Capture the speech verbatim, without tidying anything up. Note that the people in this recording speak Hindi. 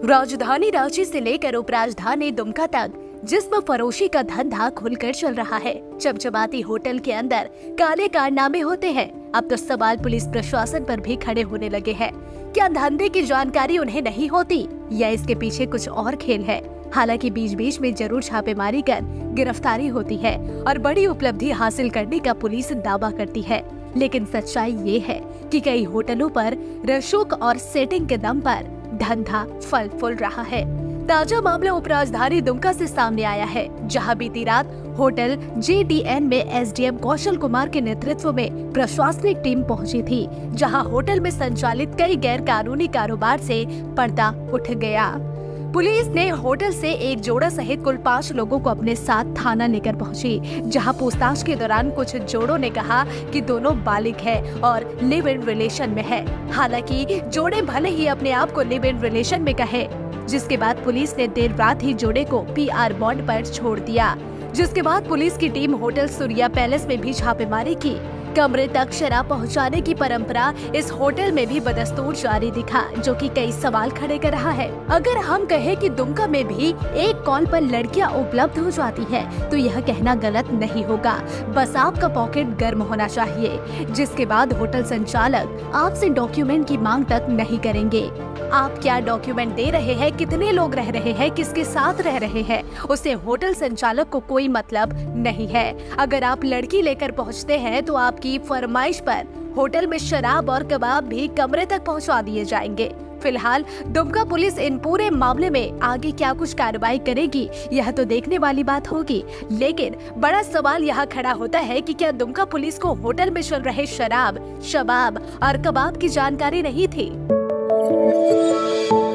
राजधानी रांची से लेकर उपराजधानी दुमका तक जिस्म फरोशी का धंधा खुलकर चल रहा है। चमचमाती होटल के अंदर काले कारनामे होते हैं। अब तो सवाल पुलिस प्रशासन पर भी खड़े होने लगे हैं। क्या धंधे की जानकारी उन्हें नहीं होती या इसके पीछे कुछ और खेल है? हालांकि बीच बीच में जरूर छापेमारी कर गिरफ्तारी होती है और बड़ी उपलब्धि हासिल करने का पुलिस दावा करती है, लेकिन सच्चाई ये है कि कई होटलों पर रसूख और सेटिंग के दम पर धंधा फल फूल रहा है। ताजा मामला उपराजधानी दुमका से सामने आया है, जहां बीती रात होटल जे डी एन में S D M Kaushal Kumar के नेतृत्व में प्रशासनिक टीम पहुंची थी, जहां होटल में संचालित कई गैर कानूनी कारोबार से पर्दा उठ गया। पुलिस ने होटल से एक जोड़ा सहित कुल पाँच लोगों को अपने साथ थाना लेकर पहुंची, जहां पूछताछ के दौरान कुछ जोड़ों ने कहा कि दोनों बालिग हैं और लिव इन रिलेशन में है। हालांकि जोड़े भले ही अपने आप को लिव इन रिलेशन में कहे, जिसके बाद पुलिस ने देर रात ही जोड़े को पी आर बॉन्ड पर छोड़ दिया, जिसके बाद पुलिस की टीम होटल सूर्या पैलेस में भी छापेमारी की। कमरे तक शराब पहुंचाने की परंपरा इस होटल में भी बदस्तूर जारी दिखा, जो कि कई सवाल खड़े कर रहा है। अगर हम कहें कि दुमका में भी एक कॉल पर लड़कियां उपलब्ध हो जाती है, तो यह कहना गलत नहीं होगा। बस आपका पॉकेट गर्म होना चाहिए, जिसके बाद होटल संचालक आपसे डॉक्यूमेंट की मांग तक नहीं करेंगे। आप क्या डॉक्यूमेंट दे रहे हैं, कितने लोग रह रहे हैं, किसके साथ रह रहे हैं, उससे होटल संचालक को कोई मतलब नहीं है। अगर आप लड़की लेकर पहुंचते हैं तो आपकी फरमाइश पर होटल में शराब और कबाब भी कमरे तक पहुंचा दिए जाएंगे। फिलहाल दुमका पुलिस इन पूरे मामले में आगे क्या कुछ कार्रवाई करेगी, यह तो देखने वाली बात होगी। लेकिन बड़ा सवाल यहाँ खड़ा होता है कि क्या दुमका पुलिस को होटल में चल रहे शराब, शबाब और कबाब की जानकारी नहीं थी?